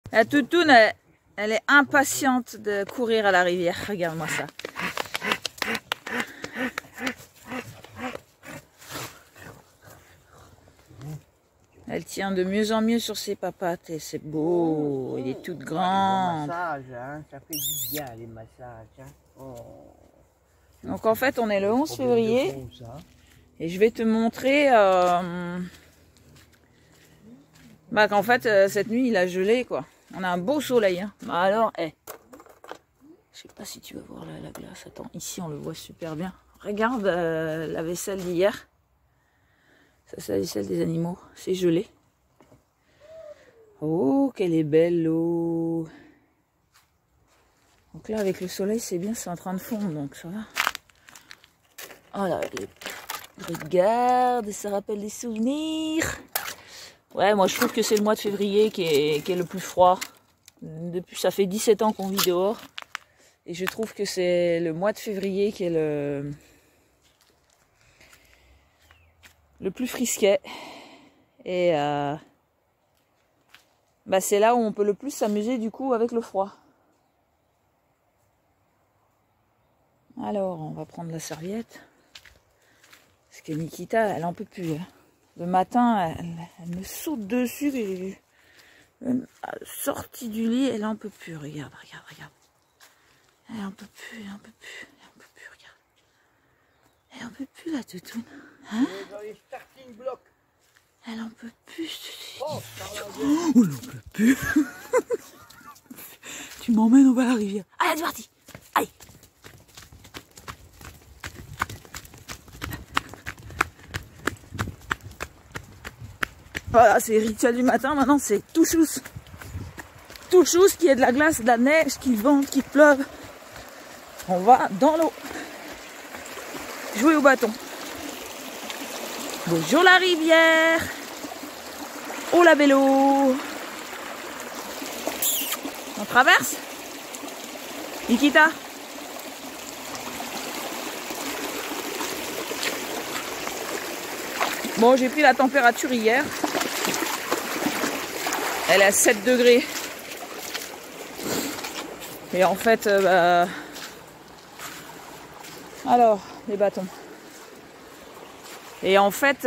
La toutoune, elle est impatiente de courir à la rivière. Regarde-moi ça. Elle tient de mieux en mieux sur ses papates et c'est beau. Elle est toute grande. Massage, hein, ça fait du bien les massages. Hein. Oh. Donc en fait, on est le 11 février. Et je vais te montrer qu'en fait, cette nuit, il a gelé, quoi. On a un beau soleil. Hein. Bah alors, je sais pas si tu vas voir la glace. Attends, ici, on le voit super bien. Regarde la vaisselle d'hier. Ça, c'est la vaisselle des animaux. C'est gelé. Oh, qu'elle est belle, l'eau. Donc là, avec le soleil, c'est bien, c'est en train de fondre, donc ça va. Oh là, regarde, ça rappelle des souvenirs. Ouais, moi, je trouve que c'est le mois de février qui est le plus froid. Depuis, ça fait 17 ans qu'on vit dehors. Et je trouve que c'est le mois de février qui est le plus frisquet. Et c'est là où on peut le plus s'amuser du coup avec le froid. Alors, on va prendre la serviette. Parce que Nikita, elle en peut plus. Hein. Le matin, elle me saute dessus. Même sortie du lit, elle en peut plus. Regarde. Elle en peut plus, regarde. Elle en peut plus, la toutoune. Hein? Dans les starting blocks. Elle en peut plus. Oh, elle en peut plus. Tu m'emmènes, on va à la rivière. Allez, c'est parti. Allez. Voilà, c'est le rituel du matin. Maintenant, c'est tout chousse. Tout chousse, qu'il y ait de la glace, de la neige, qu'il vente, qu'il pleuve. On va dans l'eau. Jouer au bâton. Bonjour la rivière. Oh la vélo. On traverse? Nikita? Bon, j'ai pris la température hier. Elle est à 7 degrés. Et en fait, alors, les bâtons. Et en fait,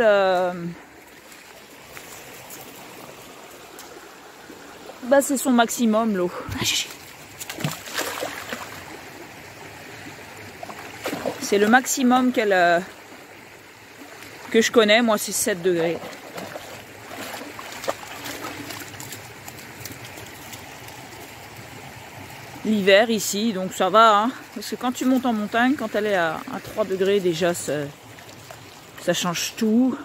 c'est son maximum, l'eau. C'est le maximum que je connais. Moi, c'est 7 degrés. L'hiver ici, donc ça va, hein, parce que quand tu montes en montagne, quand elle est à 3 degrés déjà, ça change tout.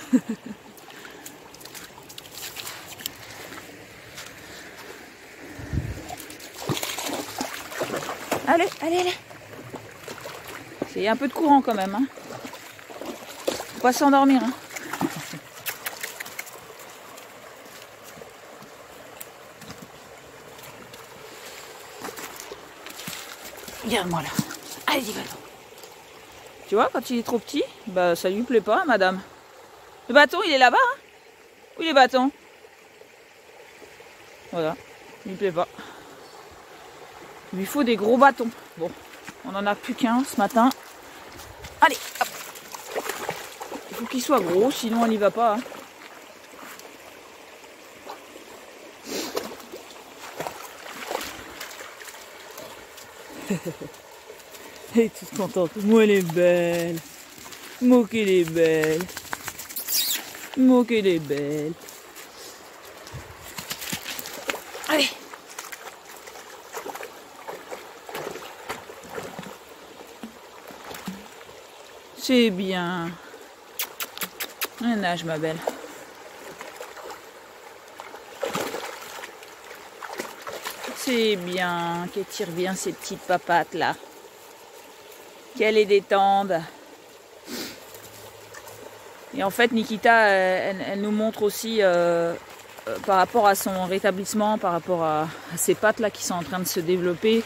Allez. Il y a un peu de courant quand même, hein. Faut pas s'endormir, hein. Regarde-moi là. Allez, y va. Tu vois, quand il est trop petit, ça lui plaît pas, madame. Le bâton, il est là-bas, hein. Où est le bâton? Voilà, il lui plaît pas. Il lui faut des gros bâtons. Bon, on en a plus qu'un ce matin. Allez, hop. Il faut qu'il soit gros, sinon on n'y va pas, hein. Elle est toute contente. Moi, elle est belle. Moi, qu'elle est belle. Moi, qu'elle est belle. Allez. C'est bien. Nage, ma belle. C'est bien qu'elle tire bien ses petites papates là. Qu'elle les détende. Et en fait, Nikita, elle nous montre aussi par rapport à son rétablissement, par rapport à ses pattes là qui sont en train de se développer.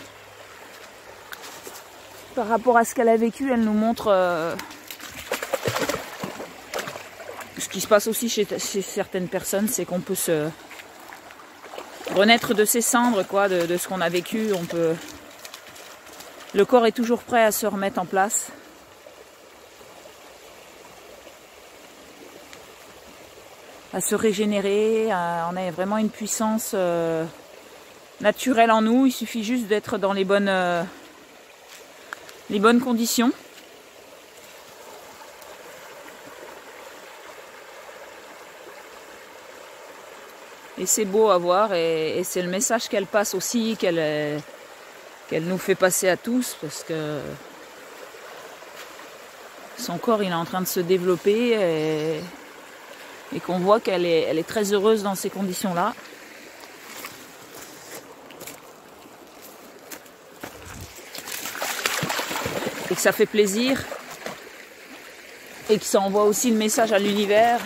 Par rapport à ce qu'elle a vécu, elle nous montre ce qui se passe aussi chez certaines personnes, c'est qu'on peut renaître de ses cendres, quoi, de ce qu'on a vécu. Le corps est toujours prêt à se remettre en place. À se régénérer. On a vraiment une puissance naturelle en nous. Il suffit juste d'être dans les bonnes conditions. Et c'est beau à voir, et c'est le message qu'elle passe aussi, qu'elle nous fait passer à tous, parce que son corps il est en train de se développer et qu'on voit qu'elle est très heureuse dans ces conditions-là. Et que ça fait plaisir, et que ça envoie aussi le message à l'univers.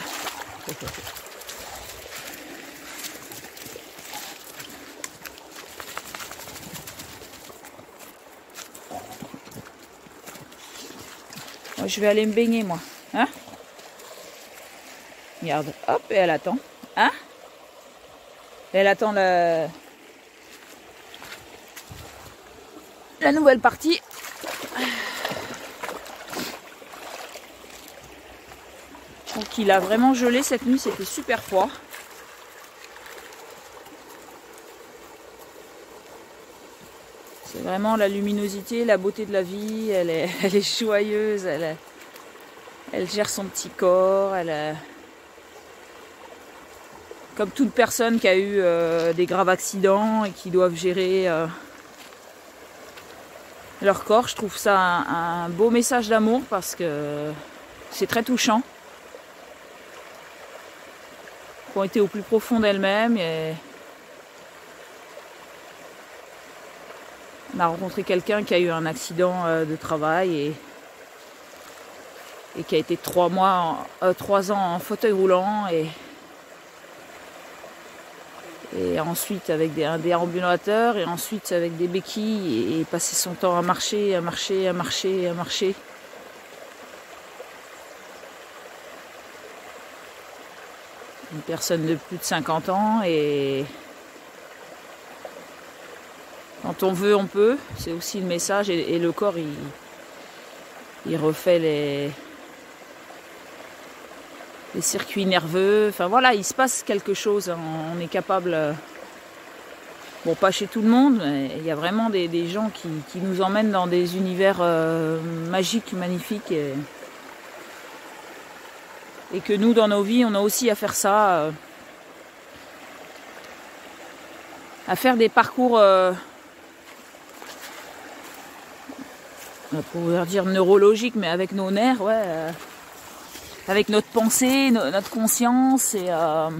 Moi, je vais aller me baigner, moi. Hein? Regarde, hop, et elle attend. Hein? Elle attend la nouvelle partie. Je trouve qu'il a vraiment gelé cette nuit, c'était super froid. C'est vraiment la luminosité, la beauté de la vie. Elle est joyeuse, elle gère son petit corps. Comme toute personne qui a eu des graves accidents et qui doivent gérer leur corps, je trouve ça un beau message d'amour parce que c'est très touchant. Qui ont été au plus profond d'elles-mêmes. On a rencontré quelqu'un qui a eu un accident de travail et qui a été 3 ans en fauteuil roulant et ensuite avec des déambulateurs et ensuite avec des béquilles et passer son temps à marcher. Une personne de plus de 50 ans et quand on veut, on peut. C'est aussi le message et le corps, il refait les circuits nerveux. Enfin voilà, il se passe quelque chose. On est capable, bon pas chez tout le monde, mais il y a vraiment des gens qui nous emmènent dans des univers magiques, magnifiques. Et que nous, dans nos vies, on a aussi à faire ça. À faire des parcours... on pourrait dire neurologique, mais avec nos nerfs, ouais, avec notre pensée, notre conscience et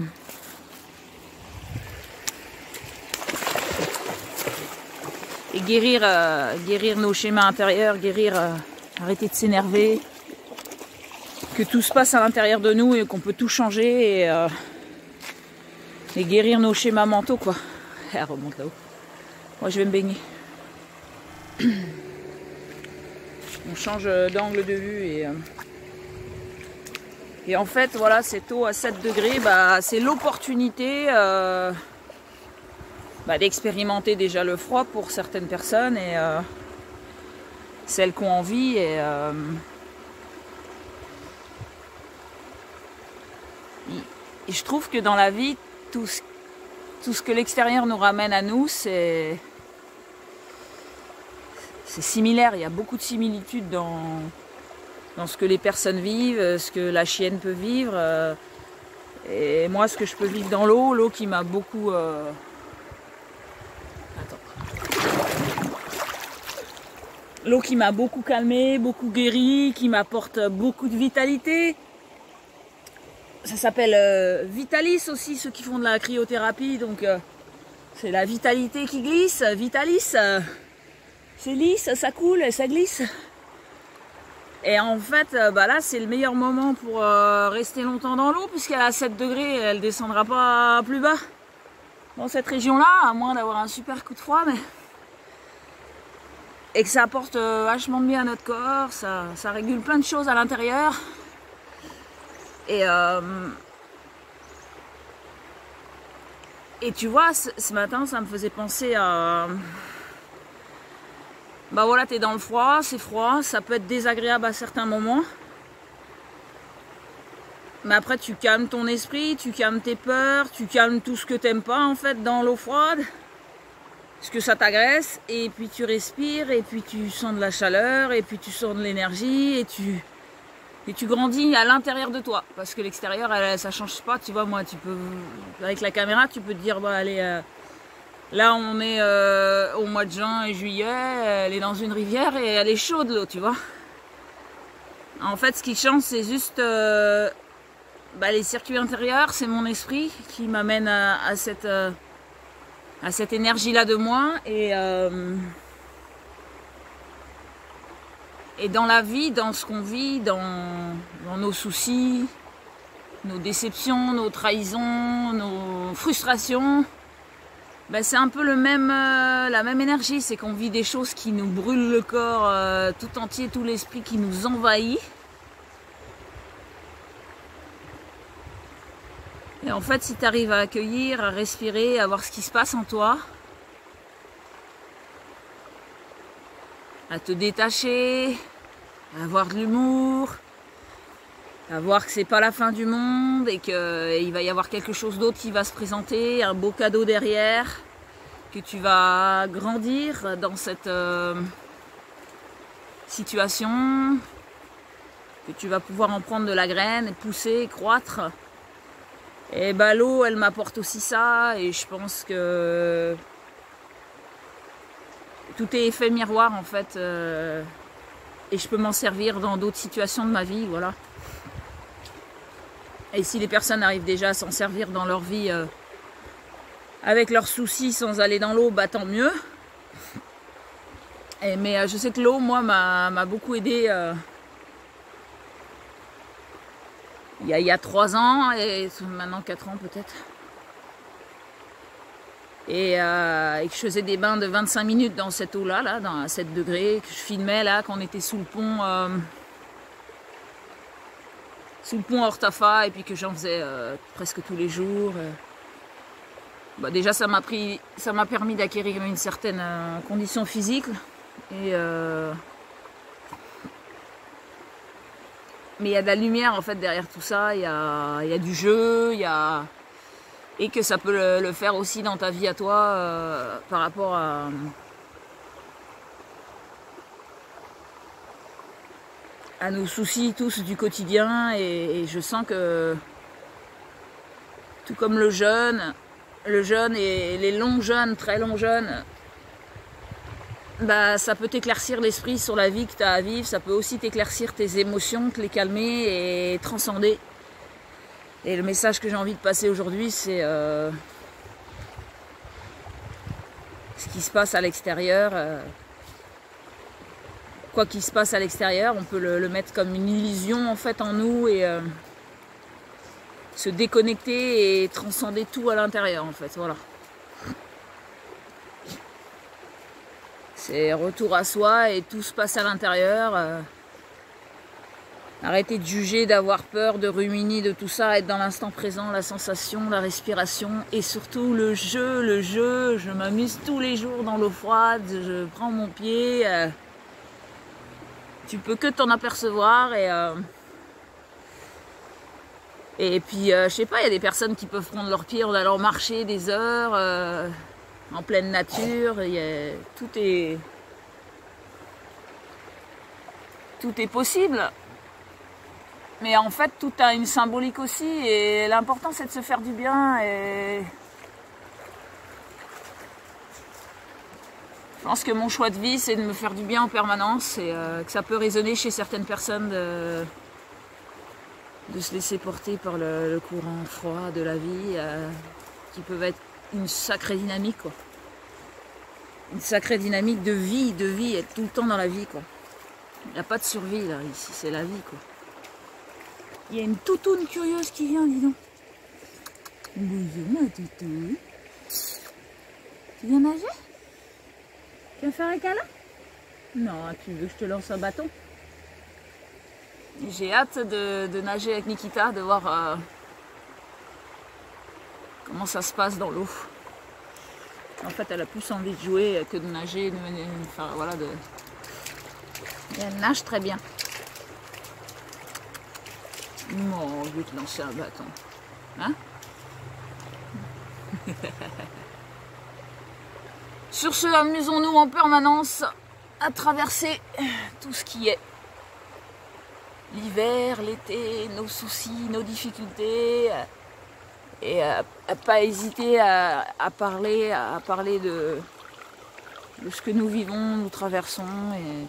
guérir nos schémas intérieurs, arrêter de s'énerver, que tout se passe à l'intérieur de nous et qu'on peut tout changer et guérir nos schémas mentaux, quoi. Elle remonte là-haut. Moi, je vais me baigner. On change d'angle de vue et en fait voilà, cette eau à 7 degrés, c'est l'opportunité d'expérimenter déjà le froid pour certaines personnes et celles qui ont envie et je trouve que dans la vie tout ce que l'extérieur nous ramène à nous, c'est similaire. Il y a beaucoup de similitudes dans ce que les personnes vivent, ce que la chienne peut vivre. Et moi, ce que je peux vivre dans l'eau qui m'a beaucoup... L'eau qui m'a beaucoup calmée, beaucoup guérie, qui m'apporte beaucoup de vitalité. Ça s'appelle Vitalis aussi, ceux qui font de la cryothérapie. Donc c'est la vitalité qui glisse, Vitalis. C'est lisse, ça coule, ça glisse. Et en fait, là, c'est le meilleur moment pour rester longtemps dans l'eau, puisqu'elle est à 7 degrés, elle ne descendra pas plus bas dans cette région-là, à moins d'avoir un super coup de froid. Et que ça apporte vachement de bien à notre corps, ça régule plein de choses à l'intérieur. Et tu vois, ce matin, ça me faisait penser à... Bah voilà, t'es dans le froid, c'est froid, ça peut être désagréable à certains moments. Mais après, tu calmes ton esprit, tu calmes tes peurs, tu calmes tout ce que t'aimes pas, en fait, dans l'eau froide. Parce que ça t'agresse, et puis tu respires, et puis tu sens de la chaleur, et puis tu sens de l'énergie, et tu grandis à l'intérieur de toi. Parce que l'extérieur, ça change pas, tu vois, moi, tu peux, avec la caméra, tu peux te dire, bah allez, là on est au mois de juin et juillet, elle est dans une rivière, et elle est chaude l'eau, tu vois. En fait, ce qui change, c'est juste les circuits intérieurs, c'est mon esprit qui m'amène à cette énergie-là de moi. Et dans la vie, dans ce qu'on vit, dans nos soucis, nos déceptions, nos trahisons, nos frustrations, c'est un peu la même énergie. C'est qu'on vit des choses qui nous brûlent le corps tout entier, tout l'esprit qui nous envahit. Et en fait, si tu arrives à accueillir, à respirer, à voir ce qui se passe en toi, à te détacher, à avoir de l'humour, à voir que c'est pas la fin du monde et qu'il va y avoir quelque chose d'autre qui va se présenter, un beau cadeau derrière, que tu vas grandir dans cette situation, que tu vas pouvoir en prendre de la graine, pousser, croître. Et l'eau, elle m'apporte aussi ça, et je pense que tout est effet miroir en fait, et je peux m'en servir dans d'autres situations de ma vie, voilà. Et si les personnes arrivent déjà à s'en servir dans leur vie avec leurs soucis sans aller dans l'eau, tant mieux. Mais je sais que l'eau, moi, m'a beaucoup aidé. Il y a 3 ans, et maintenant 4 ans peut-être. Et que je faisais des bains de 25 minutes dans cette eau-là, à 7 degrés, que je filmais là, quand on était sous le pont Hortafa, et puis que j'en faisais presque tous les jours. Déjà, ça m'a permis d'acquérir une certaine condition physique. Mais il y a de la lumière en fait derrière tout ça, il y a du jeu, et que ça peut le faire aussi dans ta vie à toi par rapport à nos soucis tous du quotidien. Et je sens que tout comme le jeûne et les longs jeûnes, très longs jeûnes, ça peut t'éclaircir l'esprit sur la vie que tu as à vivre. Ça peut aussi t'éclaircir tes émotions, te les calmer et transcender. Et le message que j'ai envie de passer aujourd'hui, c'est ce qui se passe à l'extérieur. Quoi qu'il se passe à l'extérieur, on peut le mettre comme une illusion en fait en nous, et se déconnecter et transcender tout à l'intérieur en fait, voilà. C'est retour à soi et tout se passe à l'intérieur. Arrêter de juger, d'avoir peur, de ruminer, de tout ça, être dans l'instant présent, la sensation, la respiration, et surtout le jeu. Je m'amuse tous les jours dans l'eau froide, je prends mon pied. Tu peux que t'en apercevoir, et puis je sais pas, il y a des personnes qui peuvent prendre leur pied en allant marcher des heures en pleine nature. Tout est possible. Mais en fait, tout a une symbolique aussi, et l'important c'est de se faire du bien. Et je pense que mon choix de vie, c'est de me faire du bien en permanence, et que ça peut résonner chez certaines personnes de se laisser porter par le courant froid de la vie, qui peut être une sacrée dynamique, quoi. Une sacrée dynamique de vie, être tout le temps dans la vie, quoi. Il n'y a pas de survie là, ici, c'est la vie, quoi. Il y a une toutoune curieuse qui vient, dis donc. Bonjour ma toutoune. Tu viens nager? Tu viens faire un câlin? Non, tu veux que je te lance un bâton? J'ai hâte de nager avec Nikita, de voir comment ça se passe dans l'eau. En fait, elle a plus envie de jouer que de nager, enfin voilà, et elle nage très bien. Non, je vais te lancer un bâton. Hein? Sur ce, amusons-nous en permanence à traverser tout ce qui est l'hiver, l'été, nos soucis, nos difficultés, et à pas hésiter à parler de ce que nous vivons, nous traversons, et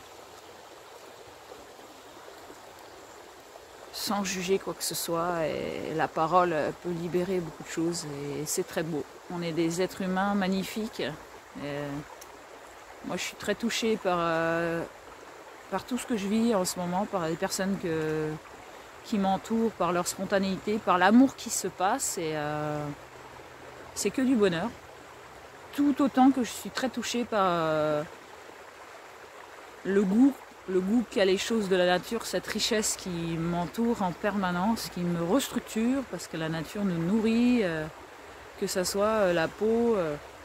sans juger quoi que ce soit. Et la parole peut libérer beaucoup de choses et c'est très beau. On est des êtres humains magnifiques. Et moi, je suis très touchée par tout ce que je vis en ce moment, par les personnes qui m'entourent, par leur spontanéité, par l'amour qui se passe. Et c'est que du bonheur. Tout autant que je suis très touchée par le goût qu'a les choses de la nature, cette richesse qui m'entoure en permanence, qui me restructure, parce que la nature nous nourrit, que ça soit la peau,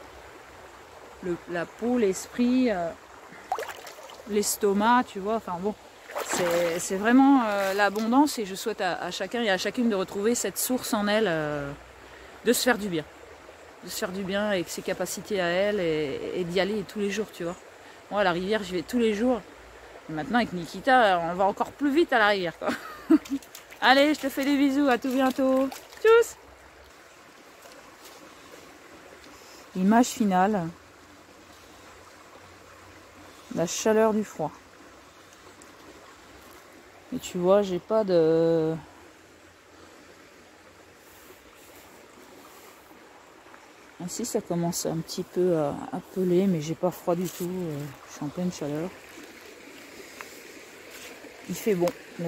l'esprit, l'estomac, tu vois, enfin bon, c'est vraiment l'abondance, et je souhaite à chacun et à chacune de retrouver cette source en elle, de se faire du bien. De se faire du bien avec ses capacités à elle, et d'y aller tous les jours, tu vois. Moi, à la rivière, j'y vais tous les jours. Et maintenant, avec Nikita, on va encore plus vite à la rivière, quoi. Allez, je te fais des bisous, à tout bientôt. Tchuss! Image finale. La chaleur du froid. Et tu vois, j'ai pas de... Ainsi, ça commence un petit peu à peler, mais j'ai pas froid du tout. Je suis en pleine chaleur. Il fait bon.